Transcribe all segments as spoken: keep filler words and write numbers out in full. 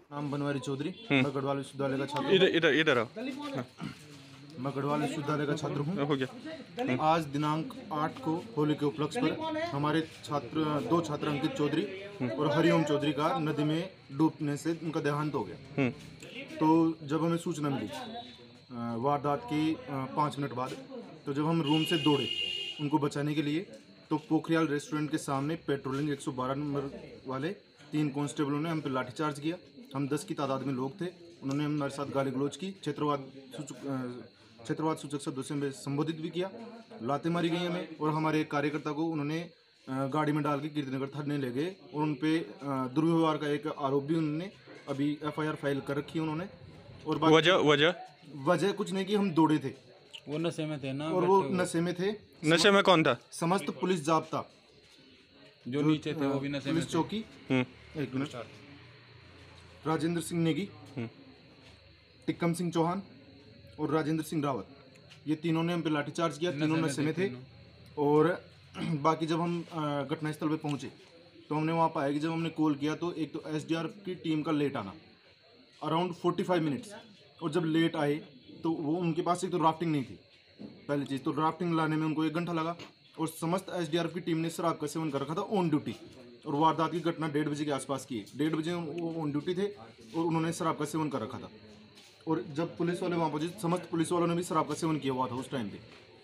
नाम बनवारी चौधरी, मैं गढ़वाल विश्वविद्यालय का छात्र। इधर इधर इधर आओ। मैं गढ़वाल विश्वविद्यालय का छात्र हूँ। हो गया। आज दिनांक आठ को होली के उपलक्ष्य पर हमारे छात्र दो छात्र अंकित चौधरी और हरिओम चौधरी का नदी में डूबने से उनका देहांत हो गया। तो जब हमें सूचना मिली वारदात की पाँच मिनट बाद, तो जब हम रूम से दौड़े उनको बचाने के लिए, तो पोखरियाल रेस्टोरेंट के सामने पेट्रोलिंग एक सौ बारह नंबर वाले तीन कांस्टेबलों ने हम पे लाठीचार्ज किया। हम दस की तादाद में लोग थे। उन्होंने हमारे साथ गाली गलौज की, क्षेत्रवाद क्षेत्रवाद सूचक शब्दों से हमें संबोधित भी किया। लातें मारी गई हमें, और हमारे एक कार्यकर्ता को उन्होंने गाड़ी में डाल के कीर्तिनगर थाने ले गए और उन पे दुर्व्यवहार का एक आरोप भी उन्होंने अभी एफ आई आर फाइल कर रखी है उन्होंने। और वजह वजह वजह कुछ नहीं कि हम दौड़े थे, वो नशे में थे ना, और वो नशे में थे। नशे में कौन था? समस्त पुलिस जाब्ता जो नीचे थे वो भी नशे में। पुलिस चौकी, एक मिनट, राजेंद्र सिंह नेगी, टिक्कम सिंह चौहान और राजेंद्र सिंह रावत, ये तीनों ने हम पे लाठीचार्ज किया। तीनों नशे में थे। और बाकी जब हम घटनास्थल पे पहुंचे तो हमने वहाँ पाया कि जब हमने कॉल किया तो एक तो एस डी आर एफ की टीम का लेट आना अराउंड पैंतालीस मिनट्स, और जब लेट आए तो वो उनके पास एक तो राफ्टिंग नहीं थी पहली चीज़, तो राफ्टिंग लाने में उनको एक घंटा लगा। और समस्त एस डी आर एफ की टीम ने शराब का सेवन कर रखा था ऑन ड्यूटी, और वारदात की घटना डेढ़ बजे के आसपास की। डेढ़ बजे वो ऑन ड्यूटी थे और उन्होंने शराब का सेवन कर रखा था। और जब पुलिस वाले वहाँ पहुँचे, समस्त पुलिस वालों ने भी शराब का सेवन किया हुआ था उस टाइम पे।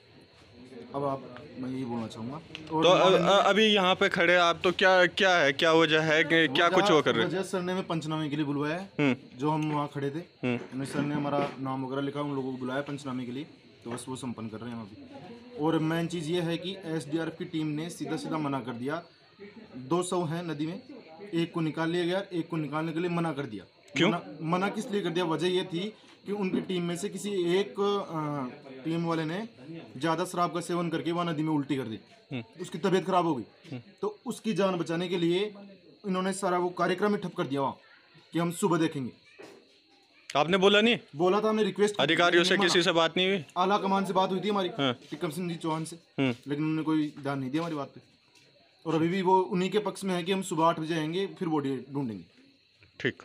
अब आप, मैं यही बोलना चाहूँगा। तो अ, अभी यहाँ पे खड़े आप, तो क्या क्या है, क्या वजह है कि क्या कुछ वो कर रहे हैं? सर ने हमें पंचनामे के लिए बुलवाया है। जो हम वहाँ खड़े थे, उन्हें सर ने हमारा नाम वगैरह लिखा, उन लोगों को बुलाया पंचनामे के लिए, तो बस वो संपन्न कर रहे हैं हम अभी। और मेन चीज़ ये है कि एस डी आर एफ की टीम ने सीधा सीधा मना कर दिया। दो सौ हैं नदी में, एक को निकाल लिया गया, एक को निकालने के लिए मना कर दिया। क्यों मना, मना किस लिए कर दिया? वजह ये थी कि उनकी टीम में से किसी एक आ, टीम वाले ने ज़्यादा शराब का सेवन करके वहाँ नदी में उल्टी कर दी, उसकी तबीयत खराब हो गई। तो उसकी जान बचाने के लिए इन्होंने सारा वो कार्यक्रम ही ठप कर दिया वहाँ कि हम सुबह देखेंगे। आपने बोला नहीं? बोला था, हमने रिक्वेस्ट अधिकारियों से किसी से बात नहीं हुई? आला कमान से बात हुई थी हमारी, टिक्कम सिंह जी चौहान से, लेकिन उन्होंने कोई ध्यान नहीं दिया हमारी बात पे। और अभी भी वो उन्हीं के पक्ष में है कि हम सुबह आठ बजे आएंगे, फिर बॉडी ढूंढेंगे। ठीक।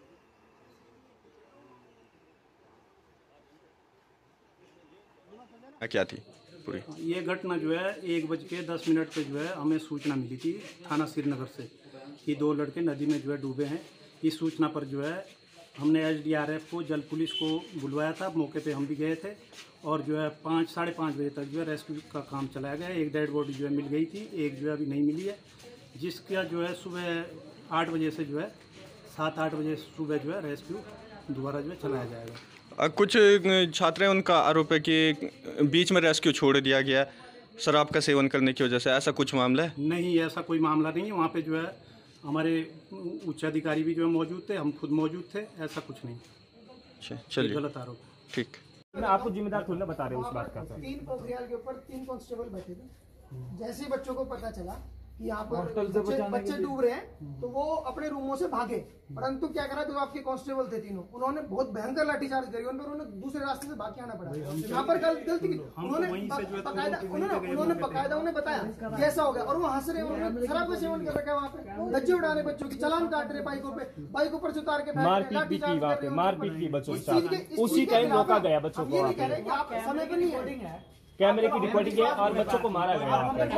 क्या थी पूरी ये घटना? जो है एक बज के दस मिनट पे जो है हमें सूचना मिली थी थाना श्रीनगर से कि दो लड़के नदी में जो है डूबे हैं। इस सूचना पर जो है हमने एस डी आर एफ को, जल पुलिस को बुलवाया था। मौके पे हम भी गए थे, और जो है पाँच साढ़े पाँच बजे तक जो है रेस्क्यू का काम चलाया गया। एक डेड बॉडी जो है मिल गई थी, एक जो है अभी नहीं मिली है, जिसका जो है सुबह आठ बजे से जो है सात आठ बजे सुबह जो है रेस्क्यू दोबारा जो है चलाया जाएगा। कुछ छात्र हैं, उनका आरोप है कि बीच में रेस्क्यू छोड़ दिया गया शराब का सेवन करने की वजह से, ऐसा कुछ मामला है? नहीं, ऐसा कोई मामला नहीं है। वहाँ पे जो है हमारे उच्च अधिकारी भी जो है मौजूद थे, हम खुद मौजूद थे, ऐसा कुछ नहीं। चलिए, गलत आरोप। ठीक। मैं आपको जिम्मेदार थोड़ी ना बता रहे उस बात का। तीन पोखरियाल के ऊपर तीन कांस्टेबल बैठे थे। जैसे ही बच्चों को पता चला कि यहाँ पर बच्चे, बच्चे डूब रहे हैं, तो वो अपने रूमों से भागे। परंतु क्या करा, जो आपके कांस्टेबल थे तीनों, उन्होंने बहुत भयंकर लाठीचार्ज करी, उन पर उन्होंने दूसरे रास्ते से भाग के आना पड़ा। यहाँ पर गलती की उन्होंने बकायदा उन्होंने बकायदा उन्हें बताया कि ऐसा हो गया, और वो हंस रहे, उन्होंने शराब का सेवन कर रखा है। वहाँ पे बच्चे उड़ा रहे, बच्चों की चालान काट रहे, बाइकों पे बाइक ऊपर से उतार के मारपीट भी की, वहाँ पे मारपीट की बच्चों के साथ। उसी टाइम रोका गया बच्चों को। ये कह रहे हैं कि आप समय पर नहीं है, कैमरे की रिकॉर्डिंग है और बच्चों को मारा गया।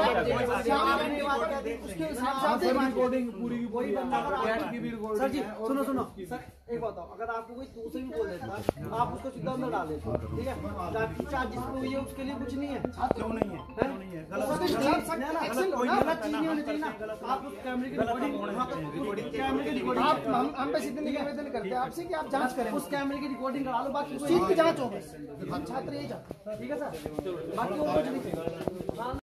सर जी सुनो सुनो सर, एक बताओ, अगर आपको कोई दूसरे भी बोल देता आप उसको सीधा अंदर डाल देते, ठीक है? चार्ज जिसको हुई है उसके लिए कुछ नहीं है। क्यों नहीं है? क्यों नहीं है? गलत चीज नहीं होनी चाहिए ना। आप उस कैमरे की रिकॉर्डिंग, कैमरे की रिकॉर्डिंग आप हम पे सीधे निवेदन करते हैं आपसे कि आप जांच करें, उस कैमरे की रिकॉर्डिंग करा लो, बाकी उस चीज की जांच हो बस। हम छात्र यही चाहते हैं, ठीक है सर? बाकी वो कुछ नहीं चाहिए।